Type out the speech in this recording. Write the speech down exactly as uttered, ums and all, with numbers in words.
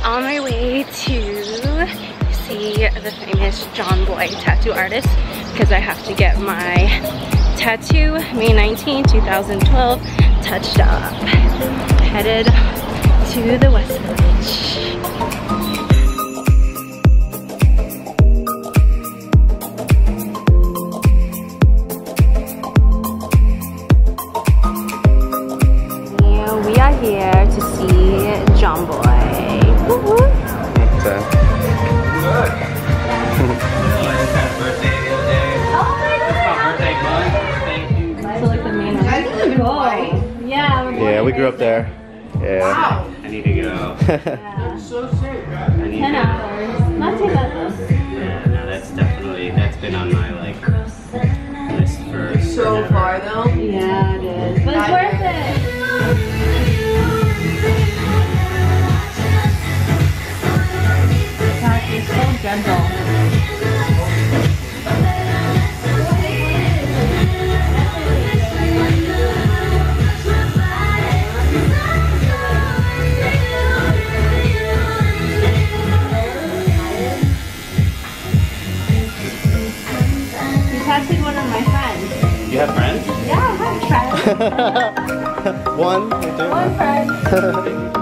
On my way to see the famous Jon Boy tattoo artist because I have to get my tattoo May nineteenth two thousand twelve touched up. Headed to the West Village. We are here to see Jon Boy. Woo-hoo. What's that? Look! It's got a birthday the other day. Oh my god! Birthday month. Thank you. So like the main one. Yeah, we're Yeah, we grew up there. Yeah. Wow! I need to go. Yeah. So sick. I need Ten to, hours. Not too bad though. Yeah, no, that's definitely, that's been on my like list for So far though. Yeah, it is. But it's worth it. God, you're so gentle. Tattooed one of my friends. You have friends? Yeah, I have friends. One, we do. One friend.